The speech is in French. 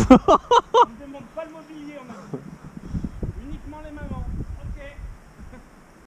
On ne demande pas le mobilier, on a dit.